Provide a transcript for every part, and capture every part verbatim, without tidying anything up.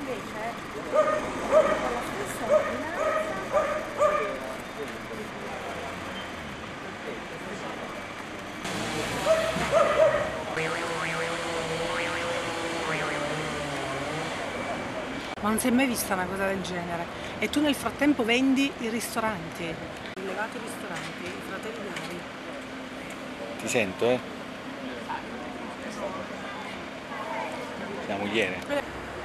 Ma non si è mai vista una cosa del genere. E tu nel frattempo vendi i ristoranti, rilevato i ristoranti, i fratelli Gari. Ti sento, eh? La mogliere.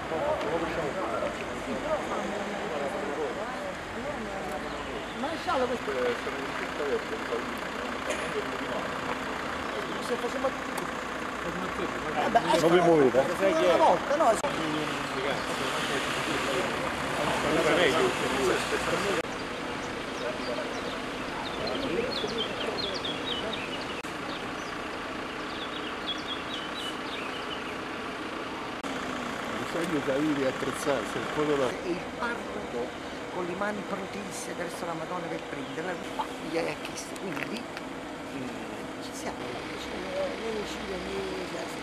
Se facciamo Non vi muovete? una volta, no? Bisogna capire e attrezzarsi, il foto E il parroco con le mani protese verso la Madonna per prenderla, gli hai chiesto, quindi eh, ci siamo, cioè, né uscire né...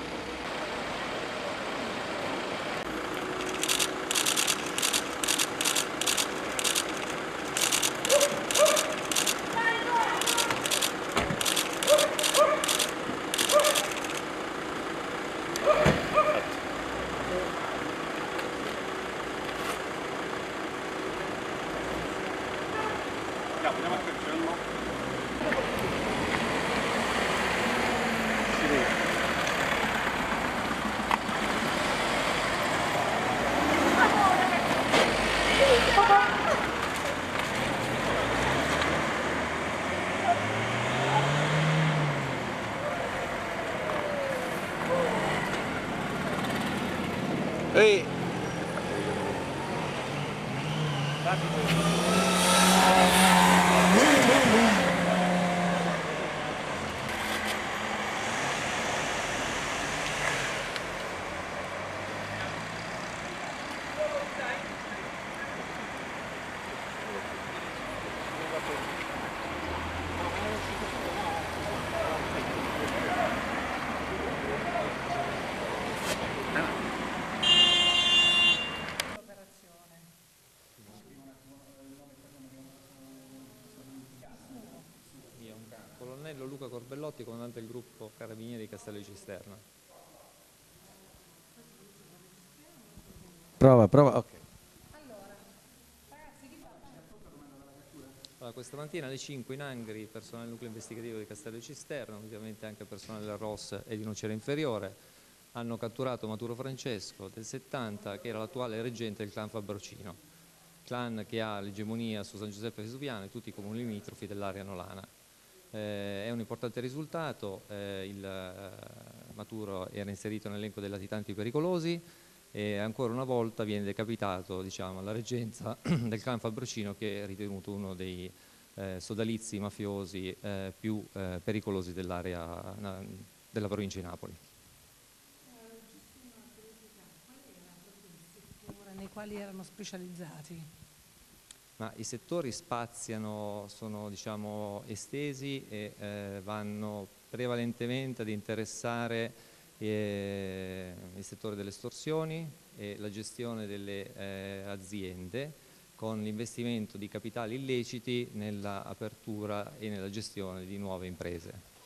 Andiamo a Tercello. Ehi! Colonnello Luca Corbellotti, comandante del gruppo Carabinieri di Castello di Cisterna. Prova, prova, ok. Allora, questa mattina alle cinque in Angri, personale del nucleo investigativo di Castello di Cisterna, ovviamente anche personale della R O S e di Nocera Inferiore, hanno catturato Maturo Francesco del settanta, che era l'attuale reggente del clan Fabrocino, clan che ha l'egemonia su San Giuseppe Vesuviano e tutti i comuni limitrofi dell'area nolana. Eh, è un importante risultato, eh, il eh, Maturo era inserito nell'elenco dei latitanti pericolosi e ancora una volta viene decapitato, diciamo, alla reggenza del clan Fabrocino, che è ritenuto uno dei eh, sodalizi mafiosi eh, più eh, pericolosi dell'area della provincia di Napoli. Nei quali erano specializzati? Ma i settori spaziano, sono diciamo estesi e eh, vanno prevalentemente ad interessare eh, il settore delle estorsioni e la gestione delle eh, aziende, con l'investimento di capitali illeciti nella apertura e nella gestione di nuove imprese.